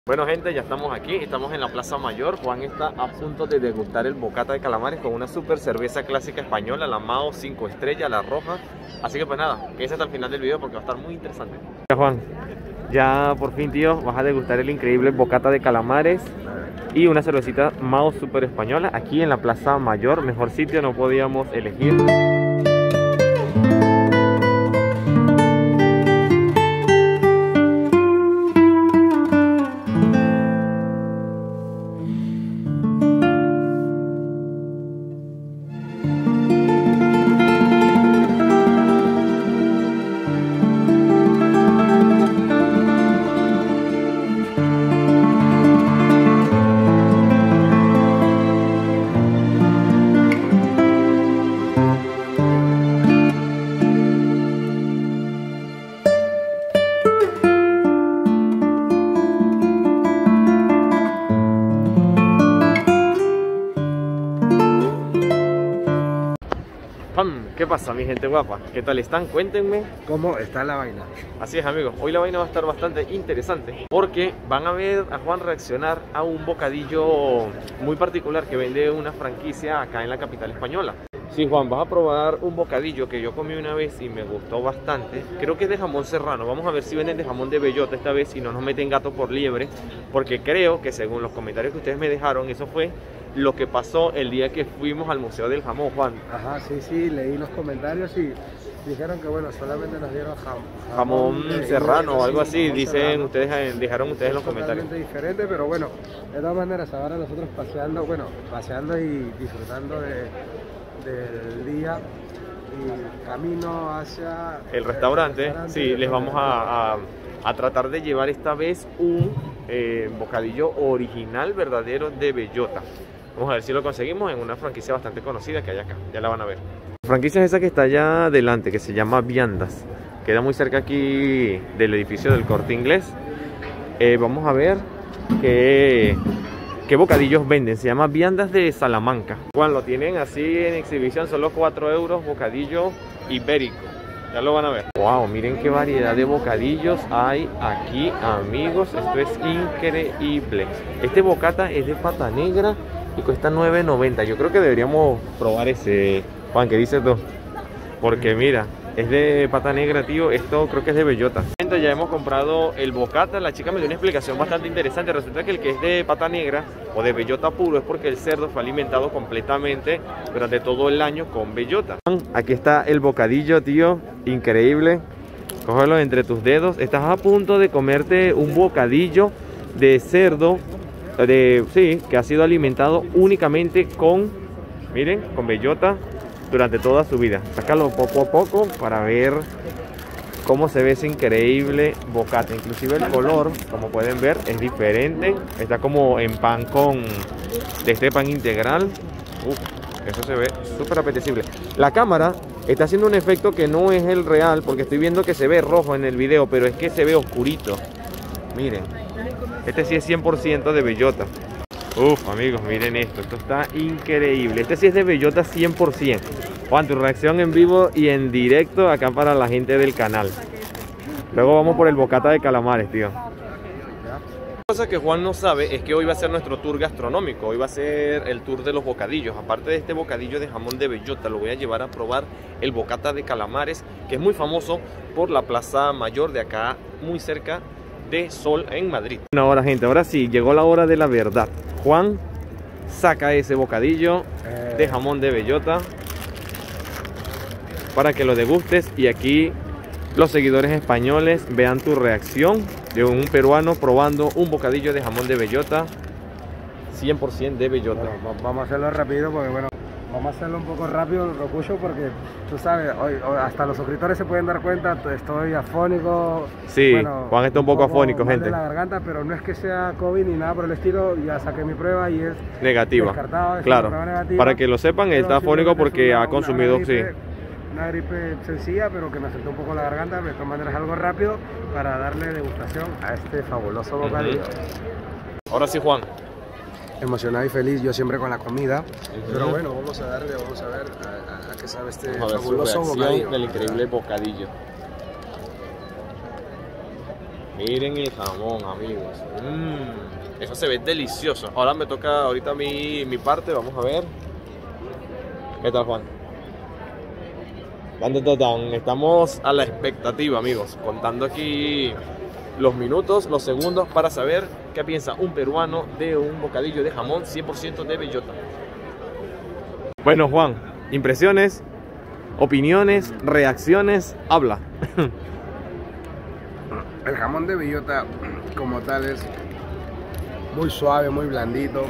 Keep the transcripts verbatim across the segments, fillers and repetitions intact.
Bueno gente, ya estamos aquí, estamos en la Plaza Mayor. Juan está a punto de degustar el bocata de calamares con una super cerveza clásica española, la Mao cinco estrellas, la roja. Así que pues nada, quédese hasta el final del video porque va a estar muy interesante. Juan, ya por fin tío, vas a degustar el increíble bocata de calamares y una cervecita Mao super española aquí en la Plaza Mayor. Mejor sitio no podíamos elegir. ¿Qué pasa mi gente guapa? ¿Qué tal están? Cuéntenme cómo está la vaina. Así es amigos, hoy la vaina va a estar bastante interesante porque van a ver a Juan reaccionar a un bocadillo muy particular que vende una franquicia acá en la capital española. Sí Juan, vas a probar un bocadillo que yo comí una vez y me gustó bastante. Creo que es de jamón serrano, vamos a ver si venden de jamón de bellota esta vez y no nos meten gato por liebre. Porque creo que según los comentarios que ustedes me dejaron, eso fue lo que pasó el día que fuimos al Museo del Jamón, Juan. Ajá, sí, sí, leí los comentarios y dijeron que bueno, solamente nos dieron jam, jamón, jamón de, serrano o algo así, dicen serrano. Ustedes, dejaron ustedes en los comentarios. Totalmente diferente, pero bueno, de todas maneras, ahora nosotros paseando, bueno, paseando y disfrutando de, del día y camino hacia el restaurante, el restaurante sí, les vamos a, a, a tratar de llevar esta vez un eh, bocadillo original, verdadero de bellota. Vamos a ver si lo conseguimos en una franquicia bastante conocida que hay acá, ya la van a ver. La franquicia es esa que está allá adelante, que se llama Viandas. Queda muy cerca aquí del edificio del Corte Inglés. Eh, vamos a ver qué, qué bocadillos venden. Se llama Viandas de Salamanca. Juan, lo tienen así en exhibición, solo cuatro euros, bocadillo ibérico. Ya lo van a ver. Wow, miren qué variedad de bocadillos hay aquí, amigos. Esto es increíble. Este bocata es de pata negra y cuesta nueve noventa. Yo creo que deberíamos probar ese. Juan, ¿qué dices tú? Porque mira, es de pata negra, tío. Esto creo que es de bellota. Ya hemos comprado el bocata. La chica me dio una explicación bastante interesante. Resulta que el que es de pata negra o de bellota puro es porque el cerdo fue alimentado completamente durante todo el año con bellota. Aquí está el bocadillo, tío. Increíble. Cógelo entre tus dedos. Estás a punto de comerte un bocadillo de cerdo de, sí, que ha sido alimentado únicamente con, miren, con bellota durante toda su vida. Sácalo poco a poco para ver cómo se ve ese increíble bocata. Inclusive el color, como pueden ver, es diferente. Está como en pan con, de este pan integral. Uf, eso se ve súper apetecible. La cámara está haciendo un efecto que no es el real, porque estoy viendo que se ve rojo en el video, pero es que se ve oscurito. Miren, este sí es cien por ciento de bellota. Uf, amigos, miren esto, esto está increíble. Este sí es de bellota cien por ciento. Juan, tu reacción en vivo y en directo acá para la gente del canal. Luego vamos por el bocata de calamares, tío. La cosa que Juan no sabe es que hoy va a ser nuestro tour gastronómico. Hoy va a ser el tour de los bocadillos. Aparte de este bocadillo de jamón de bellota, lo voy a llevar a probar el bocata de calamares, que es muy famoso por la Plaza Mayor de acá, muy cerca de Sol en Madrid. Bueno, ahora gente, ahora sí, llegó la hora de la verdad. Juan, saca ese bocadillo eh. de jamón de bellota para que lo degustes y aquí los seguidores españoles vean tu reacción de un peruano probando un bocadillo de jamón de bellota cien por ciento de bellota. Bueno, vamos a hacerlo rápido porque bueno, vamos a hacerlo un poco rápido, Rocucho, porque tú sabes, hoy, hoy hasta los suscriptores se pueden dar cuenta, estoy afónico. Sí, bueno, Juan está un poco, un poco afónico, gente. De la garganta, pero no es que sea COVID ni nada por el estilo, ya saqué mi prueba y es negativa. Descartado, es claro, negativa, para que lo sepan, él está afónico porque una, ha consumido, una gripe, sí. Una gripe sencilla, pero que me afectó un poco la garganta. De todas maneras, algo rápido para darle degustación a este fabuloso bocadillo. Uh-huh. Ahora sí, Juan. Emocionado y feliz, yo siempre con la comida. Uh-huh. Pero bueno, vamos a darle, vamos a ver a, a, a qué sabe este vamos a ver fabuloso bocadillo. Del increíble bocadillo. Miren el jamón, amigos. Mmm, eso se ve delicioso. Ahora me toca ahorita mi, mi parte, vamos a ver. ¿Qué tal, Juan? Estamos a la expectativa, amigos, contando aquí los minutos, los segundos para saber qué piensa un peruano de un bocadillo de jamón cien por ciento de bellota. Bueno, Juan, impresiones, opiniones, reacciones, habla. El jamón de bellota como tal es muy suave, muy blandito,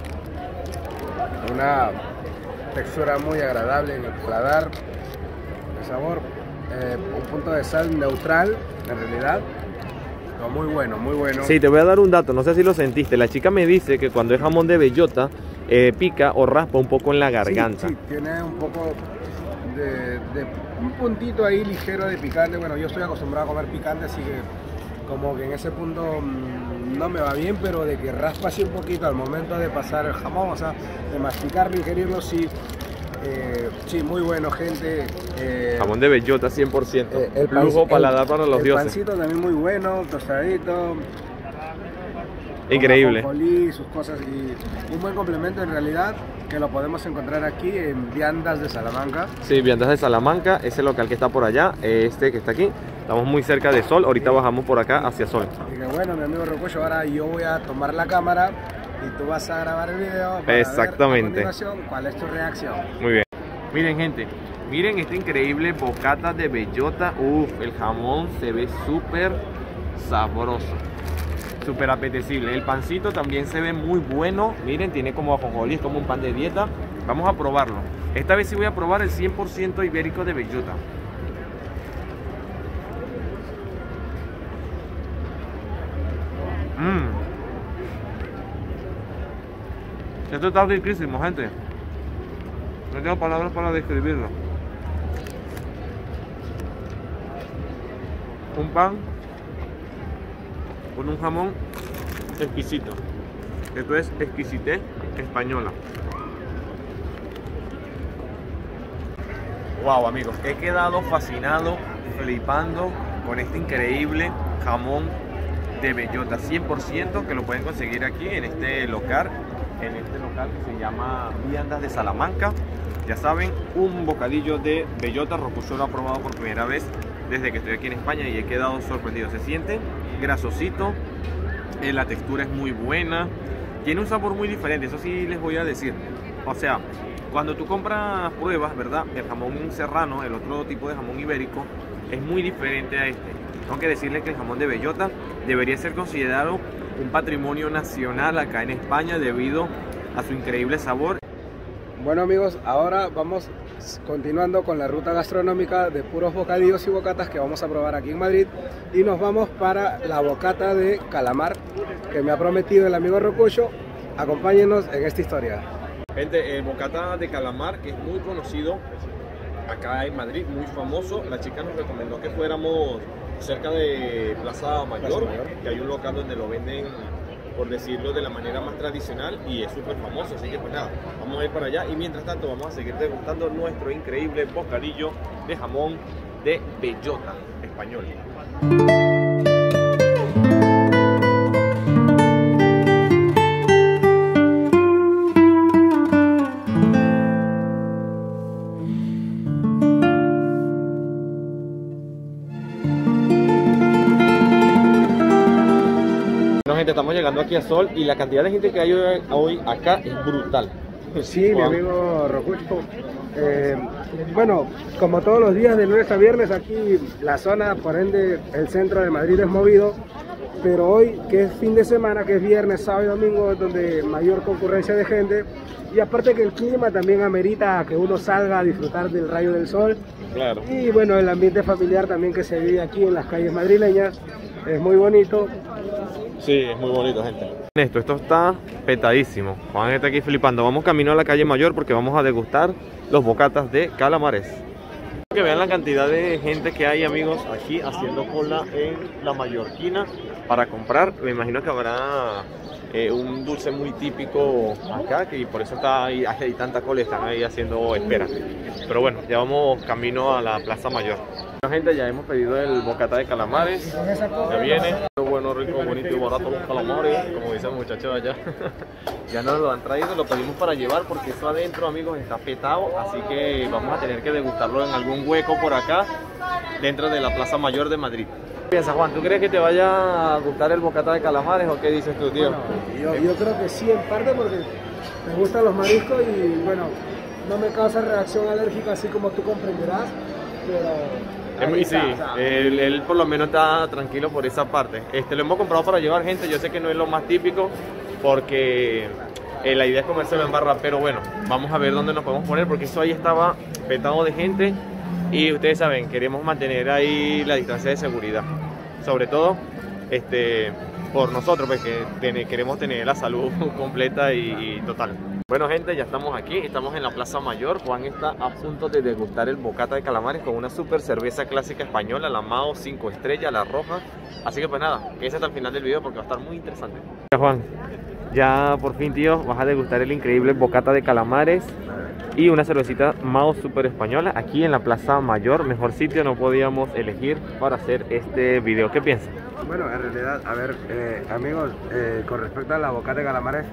una textura muy agradable en el paladar, el sabor, eh, un punto de sal neutral en realidad, pero muy bueno, muy bueno. Sí, te voy a dar un dato, no sé si lo sentiste, la chica me dice que cuando es jamón de bellota eh, pica o raspa un poco en la garganta. Sí, sí, tiene un poco de, de un puntito ahí ligero de picante. Bueno, yo estoy acostumbrado a comer picante, así que como que en ese punto mmm, no me va bien, pero de que raspa así un poquito al momento de pasar el jamón, o sea, de masticarlo y ingerirlo, sí, eh, sí, muy bueno, gente. Eh, jamón de bellota cien por ciento, eh, el pan, lujo paladar para los el dioses. El pancito también muy bueno, tostadito. Increíble. Ajonjolí, sus cosas, y un buen complemento en realidad que lo podemos encontrar aquí en Viandas de Salamanca. Sí, Viandas de Salamanca, ese local que está por allá, este que está aquí. Estamos muy cerca de Sol, ahorita bajamos por acá hacia Sol. Y que bueno, mi amigo Rocucho, ahora yo voy a tomar la cámara y tú vas a grabar el video para exactamente ver a continuación cuál es tu reacción. Muy bien. Miren, gente, miren esta increíble bocata de bellota. Uf, el jamón se ve súper sabroso, súper apetecible. El pancito también se ve muy bueno. Miren, tiene como ajonjolí, es como un pan de dieta. Vamos a probarlo. Esta vez sí voy a probar el cien por ciento ibérico de bellota. Mmm. Esto está riquísimo, gente. No tengo palabras para describirlo. Un pan con un jamón exquisito. Esto es exquisitez española. Wow, amigos, he quedado fascinado, flipando con este increíble jamón de bellota cien por ciento que lo pueden conseguir aquí en este local, en este local que se llama Viandas de Salamanca. Ya saben, un bocadillo de bellota. Rocucho lo ha probado por primera vez desde que estoy aquí en España y he quedado sorprendido. Se siente grasosito, eh, la textura es muy buena, tiene un sabor muy diferente, eso sí les voy a decir. O sea, cuando tú compras, pruebas, ¿verdad? El jamón serrano, el otro tipo de jamón ibérico, es muy diferente a este. Tengo que decirles que el jamón de bellota debería ser considerado un patrimonio nacional acá en España debido a su increíble sabor. Bueno, amigos, ahora vamos continuando con la ruta gastronómica de puros bocadillos y bocatas que vamos a probar aquí en Madrid, y nos vamos para la bocata de calamar que me ha prometido el amigo Rocucho. Acompáñenos en esta historia. Gente, el bocata de calamar, que es muy conocido acá en Madrid, muy famoso. La chica nos recomendó que fuéramos cerca de Plaza Mayor, Plaza Mayor, que hay un local donde lo venden, por decirlo de la manera más tradicional, y es súper famoso. Así que pues nada, vamos a ir para allá y mientras tanto vamos a seguir degustando nuestro increíble bocadillo de jamón de bellota español. Estamos llegando aquí a Sol y la cantidad de gente que hay hoy, hoy acá es brutal. Sí, wow. Mi amigo Rocucho. Eh, bueno, como todos los días de lunes a viernes aquí la zona, por ende el centro de Madrid es movido, pero hoy que es fin de semana, que es viernes, sábado y domingo, es donde mayor concurrencia de gente, y aparte que el clima también amerita que uno salga a disfrutar del rayo del sol. Claro. Y bueno, el ambiente familiar también que se vive aquí en las calles madrileñas es muy bonito. Sí, es muy bonito, gente. Esto, esto está petadísimo. Juan está aquí flipando. Vamos camino a la calle Mayor porque vamos a degustar los bocatas de calamares. Que vean la cantidad de gente que hay, amigos, aquí haciendo cola en la Mallorquina para comprar. Me imagino que habrá eh, un dulce muy típico acá, que por eso está ahí, hay tanta cola y están ahí haciendo espera. Pero bueno, ya vamos camino a la Plaza Mayor. Bueno, gente, ya hemos pedido el bocata de calamares. Ya viene. bueno, rico, bonito y barato los calamares, como dice el muchacho de allá. Ya nos lo han traído, lo pedimos para llevar porque eso adentro, amigos, está petado, así que vamos a tener que degustarlo en algún hueco por acá, dentro de la Plaza Mayor de Madrid. ¿Qué piensas, Juan? ¿Tú crees que te vaya a gustar el bocata de calamares o qué dices tú, tío? Bueno, yo, yo creo que sí, en parte porque me gustan los mariscos y bueno, no me causa reacción alérgica así como tú comprenderás, pero... Sí, él, él por lo menos está tranquilo por esa parte. Este, lo hemos comprado para llevar gente, yo sé que no es lo más típico porque eh, la idea es comérselo en barra, pero bueno, vamos a ver dónde nos podemos poner porque eso ahí estaba petado de gente y ustedes saben, queremos mantener ahí la distancia de seguridad, sobre todo este, por nosotros, porque ten, queremos tener la salud completa y, y total. Bueno, gente, ya estamos aquí, estamos en la Plaza Mayor. Juan está a punto de degustar el bocata de calamares con una super cerveza clásica española, la Mao cinco estrellas, la roja. Así que pues nada, quédese hasta el final del video porque va a estar muy interesante. Juan, ya por fin, tío, vas a degustar el increíble bocata de calamares y una cervecita Mao super española aquí en la Plaza Mayor. Mejor sitio no podíamos elegir para hacer este video. ¿Qué piensas? Bueno, en realidad, a ver, eh, amigos, eh, con respecto a la bocata de calamares,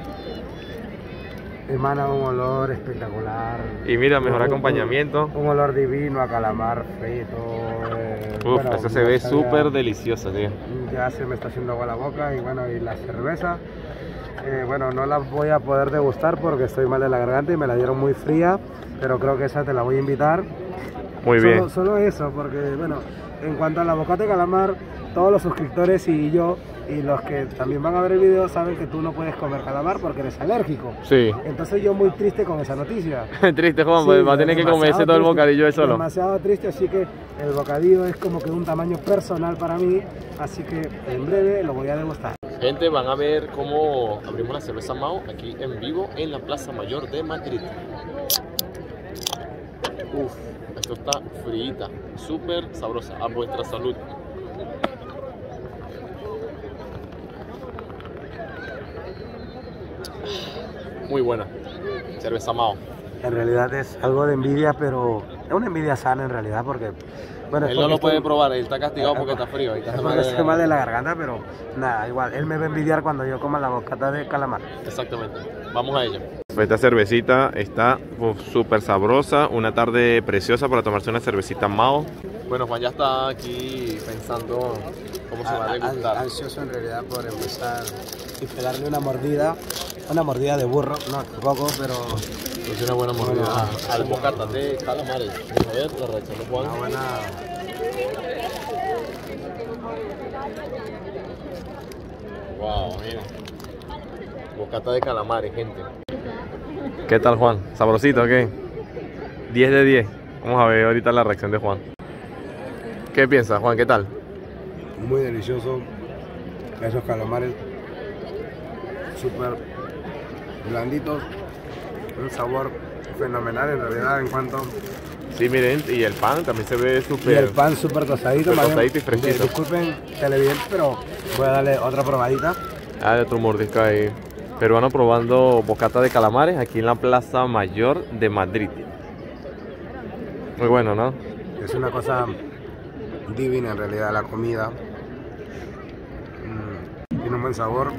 emana un olor espectacular. Y mira, mejor un, acompañamiento. Un, un olor divino a calamar frito. Eh, Uf, bueno, eso se ve súper delicioso, tío. Ya se me está haciendo agua la boca y bueno, y la cerveza. Eh, bueno, no la voy a poder degustar porque estoy mal de la garganta y me la dieron muy fría, pero creo que esa te la voy a invitar. Muy solo, bien. Solo eso, porque bueno, en cuanto a la bocata de calamar, todos los suscriptores y yo y los que también van a ver el video saben que tú no puedes comer calamar porque eres alérgico. Sí. Entonces yo muy triste con esa noticia. Triste, Juan, Sí, pues va a tener que comerse todo el bocadillo de solo. Demasiado triste, así que el bocadillo es como que un tamaño personal para mí, así que en breve lo voy a degustar. Gente, van a ver cómo abrimos la cerveza Mao aquí en vivo en la Plaza Mayor de Madrid. Uf, esto está frita, súper sabrosa, a vuestra salud. Muy buena, cerveza Mao. En realidad es algo de envidia, pero es una envidia sana en realidad porque... Bueno, él no lo puede probar, él está castigado porque está frío. Es porque se mal de la garganta, pero nada, igual, él me va a envidiar cuando yo coma la bocata de calamar. Exactamente, vamos a ello. Esta cervecita está súper sabrosa, una tarde preciosa para tomarse una cervecita Mao. Bueno, Juan ya está aquí pensando cómo se va a degustar. Ansioso en realidad por empezar y pegarle una mordida, una mordida de burro, no, tampoco, pero... Es una buena mordida Bueno, al bocata de calamares. Vamos a ver la reacción de Juan. Una buena... Wow, mira. Bocata de calamares, gente. ¿Qué tal, Juan? ¿Sabrosito o qué? diez de diez. Vamos a ver ahorita la reacción de Juan. ¿Qué piensas, Juan? ¿Qué tal? Muy delicioso. Esos calamares súper blanditos. Un sabor fenomenal en realidad en cuanto... Sí, miren, y el pan también se ve súper... Y el pan súper tostadito. Súper tostadito y fresquito. Disculpen, televidentes, pero voy a darle otra probadita. Ah, de otro mordisco ahí. Peruano probando bocata de calamares aquí en la Plaza Mayor de Madrid. Muy bueno, ¿no? Es una cosa divina en realidad la comida. Mm, tiene un buen sabor.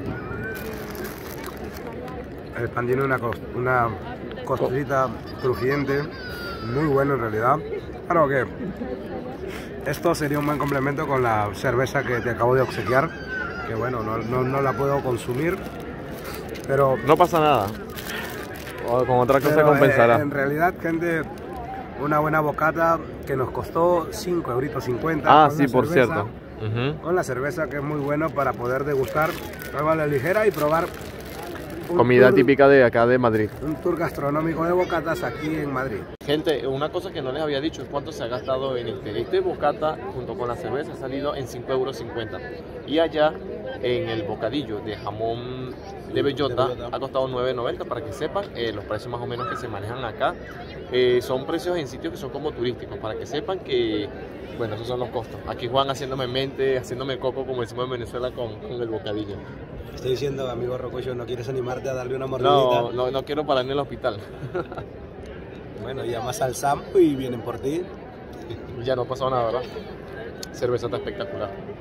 El pan tiene una, una costrita crujiente, muy bueno en realidad. Claro que esto sería un buen complemento con la cerveza que te acabo de obsequiar, que bueno, no, no, no la puedo consumir, pero... No pasa nada. O con otra cosa compensará. Eh, en realidad, gente, una buena bocata que nos costó cinco euritos cincuenta. Ah, sí, por cierto. Uh-huh. Con la cerveza, que es muy bueno para poder degustar, algo a la ligera y probar comida tour, típica de acá de Madrid. Un tour gastronómico de bocatas aquí en Madrid. Gente, una cosa que no les había dicho es cuánto se ha gastado en este. Este bocata junto con la cerveza ha salido en cinco euros cincuenta. Y allá en el bocadillo de jamón de bellota, de bellota. ha costado nueve noventa, para que sepan eh, los precios más o menos que se manejan acá. Eh, son precios en sitios que son como turísticos, para que sepan que, bueno, esos son los costos. Aquí Juan haciéndome mente, haciéndome coco, como decimos en Venezuela, con, con el bocadillo. Estoy diciendo, amigo Rococho, ¿no quieres animarte a darle una mordidita? No, no, no quiero parar en el hospital. Bueno, llamas al Sampo y vienen por ti. Ya no ha pasado nada, ¿verdad? Cerveza está espectacular.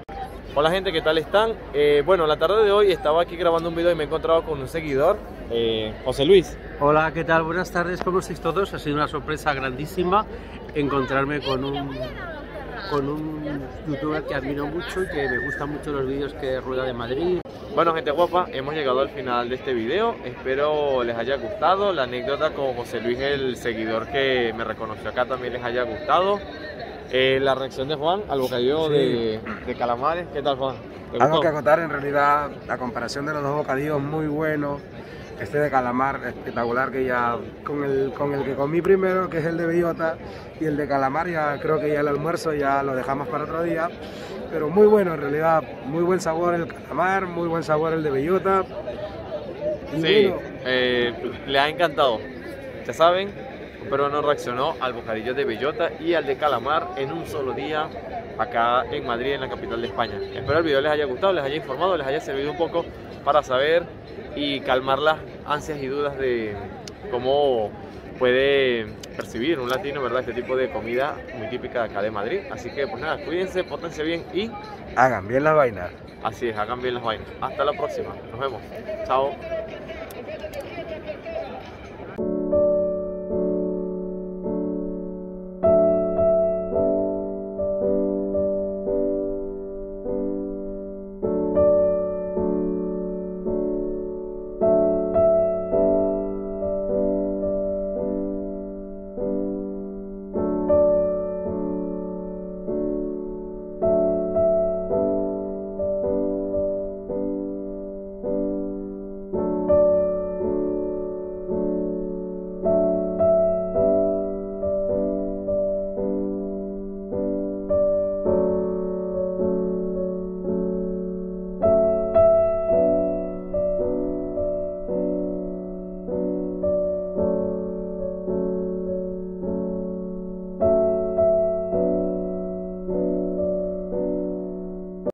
Hola gente, ¿qué tal están? Eh, bueno, la tarde de hoy estaba aquí grabando un video y me he encontrado con un seguidor, eh, José Luis. Hola, ¿qué tal? Buenas tardes, ¿cómo estáis todos? Ha sido una sorpresa grandísima encontrarme con un, con un youtuber que admiro mucho y que me gustan mucho los vídeos que rueda de Madrid. Bueno, gente guapa, hemos llegado al final de este video. Espero les haya gustado. La anécdota con José Luis, el seguidor que me reconoció acá, también les haya gustado. Eh, la reacción de Juan al bocadillo sí. de, de calamares. ¿Qué tal, Juan? Algo que acotar, en realidad, la comparación de los dos bocadillos muy bueno. Este de calamar espectacular, que ya con el, con el que comí primero, que es el de bellota, y el de calamar ya creo que ya el almuerzo ya lo dejamos para otro día. Pero muy bueno, en realidad, muy buen sabor el calamar, muy buen sabor el de bellota. Y sí, bueno, eh, le ha encantado. Ya saben, un peruano reaccionó al bocadillo de bellota y al de calamar en un solo día acá en Madrid, en la capital de España. Espero el video les haya gustado, les haya informado, les haya servido un poco para saber y calmar las ansias y dudas de cómo puede percibir un latino, ¿verdad?, este tipo de comida muy típica de acá de Madrid. Así que pues nada, cuídense, pórtense bien y hagan bien las vainas. Así es, hagan bien las vainas. Hasta la próxima, nos vemos. Chao.